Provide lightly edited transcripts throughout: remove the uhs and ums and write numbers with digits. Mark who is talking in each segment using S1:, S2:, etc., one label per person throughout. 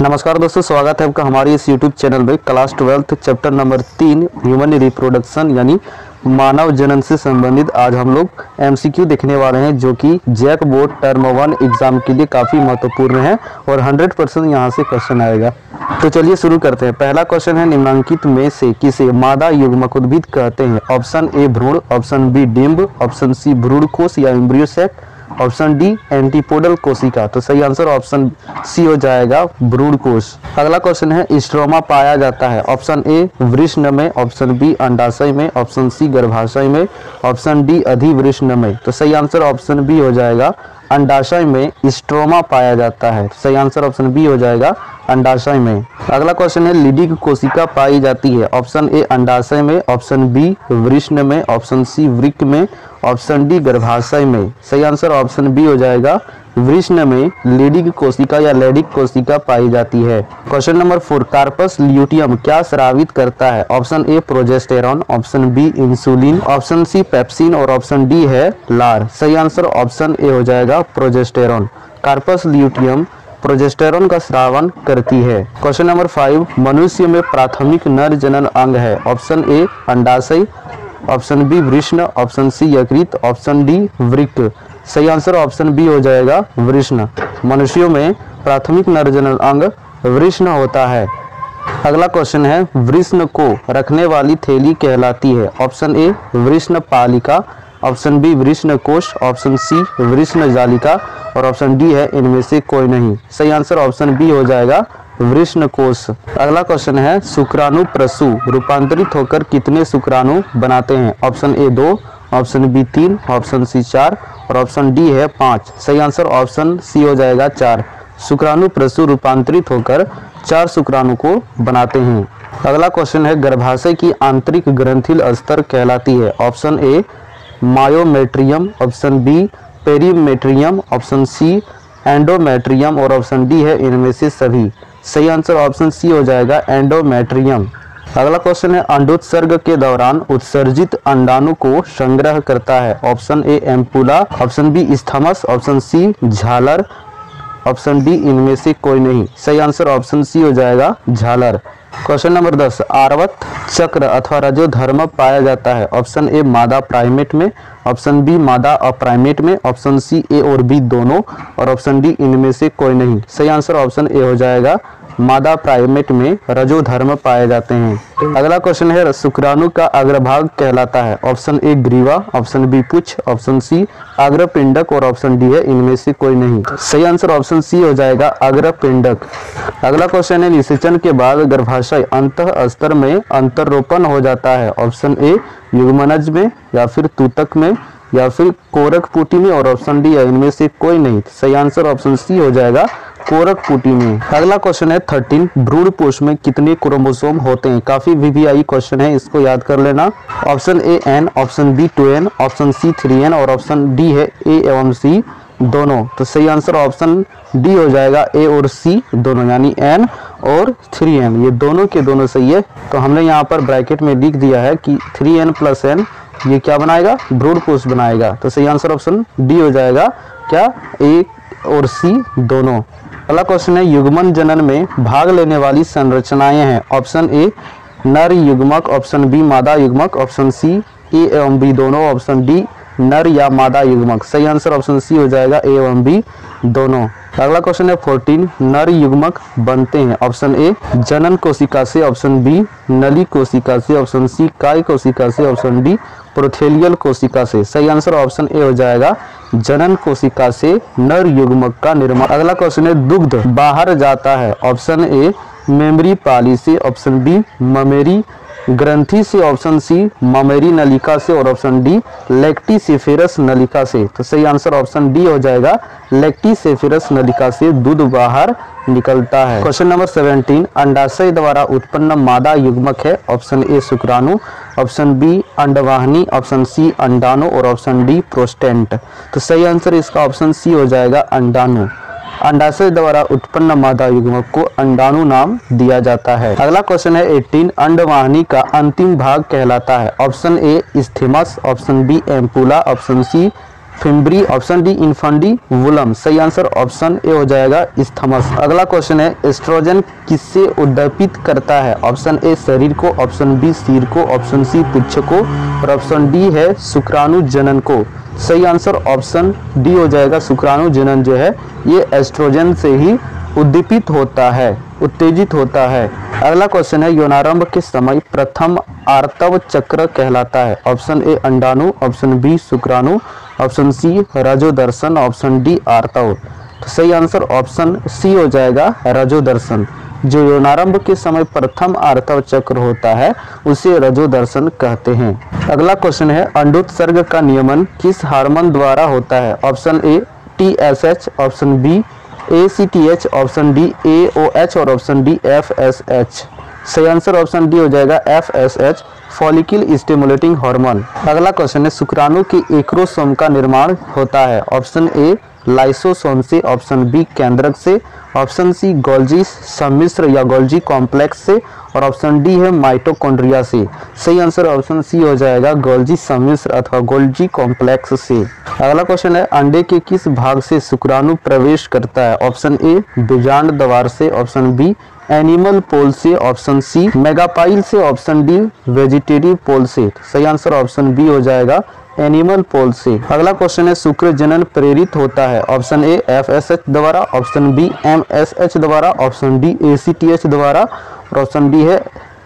S1: नमस्कार दोस्तों, स्वागत है आपका हमारे इस YouTube चैनल में। Class 12 chapter number 3 human reproduction यानी मानव जनन से संबंधित आज हम लोग MCQ देखने वाले हैं, जो कि जैक बोर्ड टर्म 1 एग्जाम के लिए काफ़ी महत्वपूर्ण है और 100% यहाँ से क्वेश्चन आएगा। तो चलिए शुरू करते हैं। पहला क्वेश्चन है, निम्नलिखित में से किसे मादा युग्मक उद्भिद कहते हैं? ऑप्शन ए भ्रूण, ऑप्शन बी डिंब, ऑप्शन सी भ्रूणकोश या embryo sac, option D antipodal कोशिका। तो सही आंसर ऑप्शन सी हो जाएगा, भ्रूणकोश। अगला क्वेश्चन है, स्ट्रोमा पाया जाता है? ऑप्शन ए वृषण में, ऑप्शन बी अंडाशय में, ऑप्शन सी गर्भाशय में, ऑप्शन डी अधिवृषण में। तो सही आंसर ऑप्शन बी हो जाएगा, अंडाशय में स्ट्रोमा पाया जाता है। सही आंसर ऑप्शन बी हो जाएगा, अंडाशय में। अगला क्वेश्चन है, लीडिंग कोशिका पाई जाती है? ऑप्शन ए अंडाशय में, ऑप्शन बी वृषण में, ऑप्शन सी वृक्क में, ऑप्शन डी गर्भाशय में। सही आंसर ऑप्शन बी हो जाएगा, वृषण में लीडिंग कोशिका या लेडिक कोशिका पाई जाती है। क्वेश्चन नंबर 4, कार्पस ल्यूटियम क्या स्रावित करता है? Option A progesterone, option B insulin, option C pepsin और ऑप्शन डी है लार। सही आंसर ऑप्शन ए हो जाएगा, प्रोजेस्टेरॉन। कार्पस ल्यूटियम प्रोजेस्टेरॉन का स्रावन करती है। क्वेश्चन नंबर 5, मनुष्य में प्राथमिक नर जनन अंग है? ऑप्शन ए अंडाशय, ऑप्शन बी वृषण, ऑप्शन सी यकृत, ऑप्शन डी वृक्क। सही आंसर ऑप्शन बी हो जाएगा, वृषण। मनुष्यों में प्राथमिक नर जनन अंग वृषण होता है। अगला क्वेश्चन है, वृषण को रखने वाली थैली कहलाती है? ऑप्शन ए वृषण पालिका, ऑप्शन बी वृषण कोश, ऑप्शन सी वृषण जालिका और ऑप्शन डी है इनमें से कोई नहीं। सही आंसर ऑप्शन बी हो जाएगा, वृषण कोश। अगला क्वेश्चन है, शुक्राणु प्रसु रूपांतरित होकर कितने शुक्राणु बनाते हैं? Option A 2, option B 3, option C 4 और ऑप्शन डी है 5। सही आंसर ऑप्शन सी हो जाएगा, 4। शुक्राणु प्रसु रूपांतरित होकर 4 शुक्राणु को बनाते हैं। अगला क्वेश्चन है, गर्भाशय की आंतरिक ग्रंथिल स्तर कहलाती है? Option A myometrium, option B perimetrium, option C endometrium और ऑप्शन डी है इनमें से सभी। सही आंसर ऑप्शन सी हो जाएगा, एंडोमेट्रियम। अगला क्वेश्चन है, अंडोत्सर्ग के दौरान उत्सर्जित अंडाणु को संग्रह करता है? Option A ampulla, option B isthmus, option C झालर, ऑप्शन डी इनमें से कोई नहीं। सही आंसर ऑप्शन सी हो जाएगा, झालर। क्वेश्चन नंबर 10, आवर्त चक्र अथवा रजोधर्म पाया जाता है? ऑप्शन ए मादा प्राइमेट में, ऑप्शन बी मादा अप्राइमेट में, ऑप्शन सी ए और बी दोनों और ऑप्शन डी इनमें से कोई नहीं। सही आंसर ऑप्शन ए हो जाएगा, मादा प्राइमेट में रजोधर्म पाए जाते हैं। अगला क्वेश्चन है, शुक्राणु का अग्रभाग कहलाता है? ऑप्शन ए ग्रीवा, ऑप्शन बी पुच्छ, ऑप्शन सी अग्रपिंडक और ऑप्शन डी है इनमें से कोई नहीं। सही आंसर ऑप्शन सी हो जाएगा, अग्रपिंडक। अगला क्वेश्चन है, निषेचन के बाद गर्भाशय अंतः स्तर में अंतरोपण हो जाता है? ऑप्शन ए युग्मनज में या फिर तूतक में या फिर कोरकपुटी में और ऑप्शन डी है इनमें से कोई नहीं। सही आंसर ऑप्शन सी हो जाएगा, कोरकपुटी में। अगला क्वेश्चन है 13, भ्रूणकोश में कितने क्रोमोसोम होते हैं? काफी VVI क्वेश्चन है, इसको याद कर लेना। Option A N, option B 2N, option C 3N और ऑप्शन डी है A एवं C दोनों। तो सही आंसर ऑप्शन डी हो जाएगा, A और C दोनों, यानी N और 3N ये दोनों के दोनों सही है। तो हमने यहाँ पर ब्रैकेट में लिख दिया है कि 3N + N ये क्या बनाएगा, भ्रूणकोश बनाएगा। तो सही आंसर ऑप्शन डी हो जाएगा, क्या A और C दोनों। अगला क्वेश्चन है, युग्मन जनन में भाग लेने वाली संरचनाएं हैं? ऑप्शन ए नर युग्मक, ऑप्शन बी मादा युग्मक, ऑप्शन सी ए एवं बी दोनों, ऑप्शन डी नर या मादा युग्मक। सही आंसर ऑप्शन सी हो जाएगा, ए एवं बी दोनों। अगला क्वेश्चन है 14, नर युग्मक बनते हैं? ऑप्शन ए जनन कोशिका से, ऑप्शन बी नली कोशिका से, ऑप्शन सी काय कोशिका से, ऑप्शन डी प्रोथेलियल कोशिका से। सही आंसर ऑप्शन ए हो जाएगा, जनन कोशिका से नर युग्मक का निर्माण। अगला क्वेश्चन है, दुग्ध बाहर जाता है? ऑप्शन ए मेमरी पाली से, ऑप्शन बी ममेरी ग्रंथि से, ऑप्शन सी ममेरी नलिका से और ऑप्शन डी लेक्टिसेफेरस नलिका से। तो सही आंसर ऑप्शन डी हो जाएगा, लेक्टिसेफेरस नलिका से दूध बाहर निकलता है। क्वेश्चन नंबर 17, अंडाशय द्वारा उत्पन्न मादा युग्मक है? ऑप्शन ए शुक्राणु, ऑप्शन बी अंडवाहिनी, ऑप्शन सी अंडाणु और ऑप्शन डी प्रोस्टेंट। तो सही आंसर इसका ऑप्शन सी हो जाएगा, अंडाणु। अंडाशय द्वारा उत्पन्न मादा युग्मक को अंडाणु नाम दिया जाता है। अगला क्वेश्चन है 18, अंडवाहिनी का अंतिम भाग कहलाता है? Option A isthmus, option B ampulla, option C fimbriae, option D infundibulum. सही आंसर ऑप्शन ए हो जाएगा स्थमस। अगला क्वेश्चन है एस्ट्रोजन किससे उद्दीपित करता है? ऑप्शन ए शरीर को, ऑप्शन बी सिर को, ऑप्शन सी पुच्छ को और ऑप्शन डी है शुक्राणु जनन को। सही आंसर ऑप्शन डी हो जाएगा। शुक्राणु जनन जो है ये एस्ट्रोजन से ही उद्दीपित होता है, उत्तेजित होता है। अगला क्वेश्चन है यौनारंभ के समय प्रथम आर्तव चक्र कहलाता है? ऑप्शन ए अंडाणु, ऑप्शन बी शुक्राणु, ऑप्शन सी रजोदर्शन, ऑप्शन डी आर्तव। तो सही आंसर ऑप्शन सी हो जाएगा रजोदर्शन। जो यौनारंभ के समय प्रथम आर्तव चक्र होता है उसे रजोदर्शन कहते हैं। अगला क्वेश्चन है अंडोत्सर्ग का नियमन किस हार्मोन द्वारा होता है? Option A TSH, option B ACTH, option D AOH और ऑप्शन डी FSH। सही आंसर ऑप्शन डी हो जाएगा FSH, फॉलिकल स्टिमुलेटिंग हार्मोन। अगला क्वेश्चन है शुक्राणु के एक्रोसोम का निर्माण होता है? ऑप्शन ए लाइसोसोम से, ऑप्शन बी केंद्रक से, ऑप्शन सी गोल्जी सम्मिश्र या गोल्जी कॉम्प्लेक्स से और ऑप्शन डी है माइटोकॉन्ड्रिया से। सही आंसर ऑप्शन सी हो जाएगा गोल्जी सम्मिश्र अथवा गोल्जी कॉम्प्लेक्स से। अगला क्वेश्चन है अंडे के किस भाग से शुक्राणु प्रवेश करता है? ऑप्शन ए बीजांड द्वार से, ऑप्शन बी एनिमल पोल से, ऑप्शन सी मेगापाइल से, ऑप्शन डी वेजिटेटिव पोल से। सही आंसर ऑप्शन बी हो जाएगा एनिमल पोल से। अगला क्वेश्चन है शुक्र जनन प्रेरित होता है? ऑप्शन ए FSH द्वारा, ऑप्शन बी MSH द्वारा, ऑप्शन डी ACTH द्वारा और ऑप्शन डी है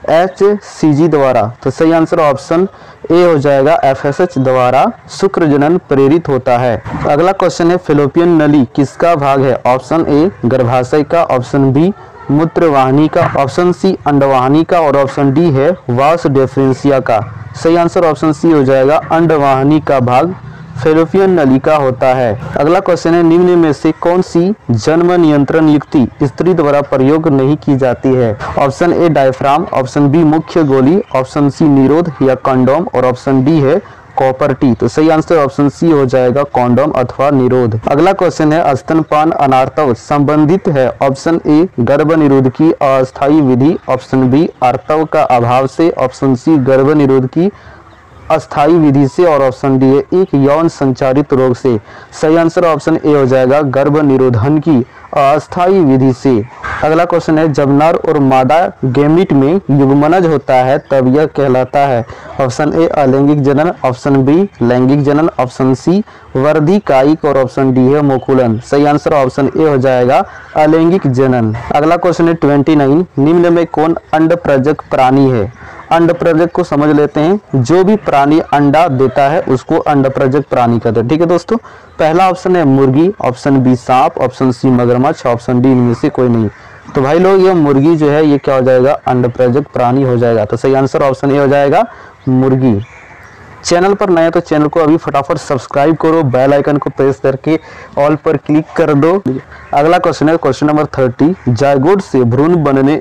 S1: HCG द्वारा। तो सही आंसर ऑप्शन ए हो जाएगा FSH द्वारा शुक्र जनन प्रेरित होता है। अगला क्वेश्चन है फेलोपियन नली किसका भाग है? ऑप्शन ए गर्भाशय का, ऑप्शन बी मूत्रवाहिनी का, ऑप्शन सी अंडवाहिनी का और ऑप्शन डी है वास डेफरेंसिया का। सही आंसर ऑप्शन सी हो जाएगा अंडवाहिनी का भाग फेलोपियन नली का होता है। अगला क्वेश्चन है निम्न में से कौन सी जन्म नियंत्रण युक्ति स्त्री द्वारा प्रयोग नहीं की जाती है? Option A diaphragm, option B मुख्य गोली, ऑप्शन सी निरोध या कंडोम और ऑप्शन डी है कॉपर टी। तो सही आंसर ऑप्शन सी हो जाएगा कॉन्डोम अथवा निरोध। अगला क्वेश्चन है स्तनपान अनार्तव संबंधित है? ऑप्शन ए गर्भ निरोध की अस्थायी विधि, ऑप्शन बी आर्तव का अभाव से, ऑप्शन सी गर्भ निरोध की अस्थायी विधि से और ऑप्शन डी है एक यौन संचारित रोग से। सही आंसर ऑप्शन ए हो जाएगा गर्भ निरोधन की अस्थायी विधि से। अगला क्वेश्चन है जब नर और मादा गैमीट में युग्मनज होता है तब यह कहलाता है? ऑप्शन ए अलैंगिक जनन, ऑप्शन बी लैंगिक जनन, ऑप्शन सी वर्धी कायिक और ऑप्शन डी है मोकुलन। सही आंसर ऑप्शन ए हो जाएगा अलैंगिक जनन। अगला क्वेश्चन है 29 निम्न में कौन अंडप्रजक प्राणी है? अंडप्रजक को समझ लेते हैं। जो भी प्राणी अंडा देता है उसको अंडप्रजक प्राणी कहते हैं। ठीक है दोस्तों, पहला ऑप्शन है मुर्गी, ऑप्शन बी सांप, ऑप्शन सी मगरमच्छ, ऑप्शन डी इनमें से कोई नहीं। तो भाई लोग ये मुर्गी जो है ये क्या हो जाएगा? अंडप्रजक प्राणी हो जाएगा। तो सही आंसर ऑप्शन ए हो जाएगा मुर्गी। चैनल पर नए तो चैनल को अभी फटाफट सब्सक्राइब करो, बेल आइकन को प्रेस करके ऑल पर क्लिक कर दो। अगला क्वेश्चन है क्वेश्चन नंबर 30 जायगोट से भ्रूण बनने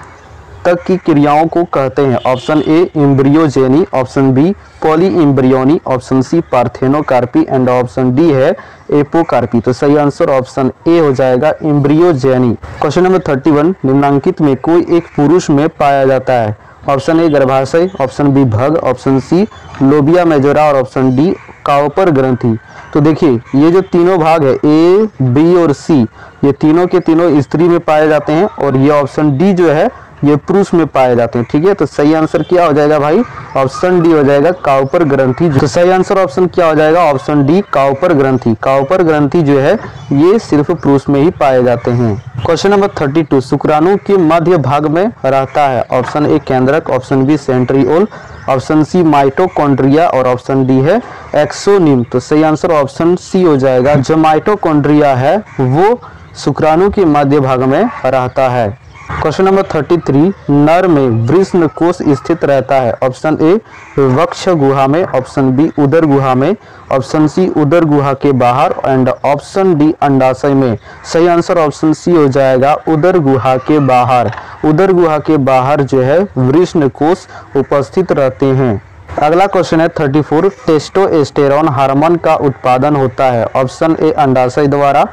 S1: तक की क्रियाओं को कहते हैं? Option A embryogeny, option B poly embryony, option C parthenocarpy and option D है एपोकार्पी। तो सही आंसर ऑप्शन ए हो जाएगा एम्ब्रियोजेनी। क्वेश्चन नंबर 31 निम्नलिखित में कोई एक पुरुष में पाया जाता है? ऑप्शन ए गर्भाशय, ऑप्शन बी भग, ऑप्शन सी लोबिया मेजोरा और ऑप्शन डी काउपर ग्रंथि। तो देखिए ये जो तीनों भाग है ए बी और सी ये तीनों के तीनों स्त्री में पाए जाते हैं और ये ऑप्शन डी जो है ये पुरुष में पाए जाते हैं। ठीक है, तो सही आंसर क्या हो जाएगा भाई? ऑप्शन डी हो जाएगा काउपर ग्रंथि। तो सही आंसर ऑप्शन क्या हो जाएगा? ऑप्शन डी काउपर ग्रंथि। काउपर ग्रंथि जो है ये सिर्फ पुरुष में ही पाए जाते हैं। क्वेश्चन नंबर 32 शुक्राणु के मध्य भाग में रहता है? ऑप्शन ए केंद्रक, option B centriole, option C mitochondria और ऑप्शन डी है एक्सोनिम। तो सही आंसर ऑप्शन सी हो जाएगा। जो माइटोकॉन्ड्रिया है वो शुक्राणु के मध्य भाग में रहता है। क्वेश्चन नंबर 33 नर में वृषण कोष स्थित रहता है? ऑप्शन ए वक्ष गुहा में, ऑप्शन बी उदर गुहा में, ऑप्शन सी उदर गुहा के बाहर एंड ऑप्शन डी अंडाशय में। सही आंसर ऑप्शन सी हो जाएगा उदर गुहा के बाहर। उदर गुहा के बाहर जो है वृषण कोष उपस्थित रहते हैं। अगला क्वेश्चन है 34 टेस्टोस्टेरोन हार्मोन का उत्पादन होता है? ऑप्शन ए अंडाशय द्वारा,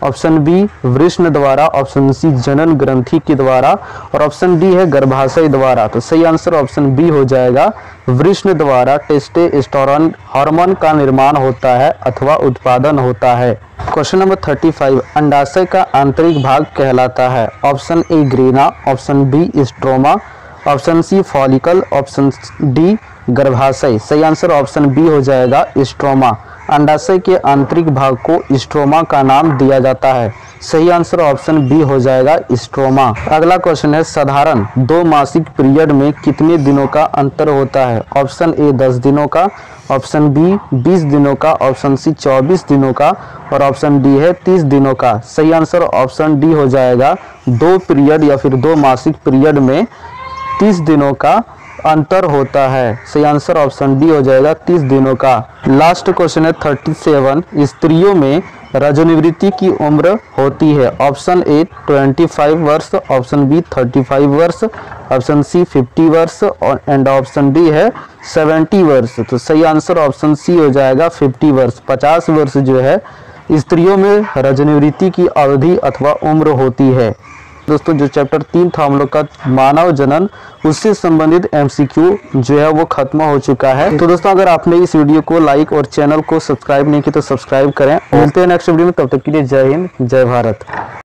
S1: ऑप्शन बी वृषण द्वारा, ऑप्शन सी जनन ग्रंथि के द्वारा और ऑप्शन डी है गर्भाशय द्वारा। तो सही आंसर ऑप्शन बी हो जाएगा, वृषण द्वारा टेस्टोस्टेरोन हार्मोन का निर्माण होता है अथवा उत्पादन होता है। क्वेश्चन नंबर 35, अंडाशय का आंतरिक भाग कहलाता है। Option A grana, option B stroma, option C follicle, option D गर्भाशय। सही आंसर ऑप्शन बी हो जाएगा, स्ट्रोमा। अंडाशय के आंतरिक भाग को स्ट्रोमा का नाम दिया जाता है। सही आंसर ऑप्शन बी हो जाएगा, स्ट्रोमा। अगला क्वेश्चन है, साधारण 2 मासिक पीरियड में कितने दिनों का अंतर होता है। ऑप्शन ए 10 दिनों का, ऑप्शन बी 20 दिनों का, ऑप्शन सी 24 दिनों का और ऑप्शन डी है 30 दिनों का। सही आंसर ऑप्शन डी हो जाएगा, 2 पीरियड या फिर 2 मासिक पीरियड में 30 दिनों का अंतर होता है। सही आंसर ऑप्शन डी हो जाएगा, 30 दिनों का। लास्ट क्वेश्चन है 37, स्त्रियों में रजोनिवृत्ति की उम्र होती है। ऑप्शन ए 25 वर्ष, ऑप्शन बी 35 वर्ष, ऑप्शन सी 50 वर्ष एंड ऑप्शन डी है 70 वर्ष। तो सही आंसर ऑप्शन सी हो जाएगा, 50 वर्ष। 50 वर्ष जो है स्त्रियों में रजोनिवृत्ति की अवधि अथवा उम्र होती है। दोस्तों जो चैप्टर 3 था हम लोग का मानव जनन, उससे संबंधित एमसीक्यू जो है वो खत्म हो चुका है। तो दोस्तों अगर आपने इस वीडियो को लाइक और चैनल को सब्सक्राइब नहीं किया तो सब्सक्राइब करें। मिलते हैं नेक्स्ट वीडियो में, तब तक के लिए जय हिंद, जय भारत।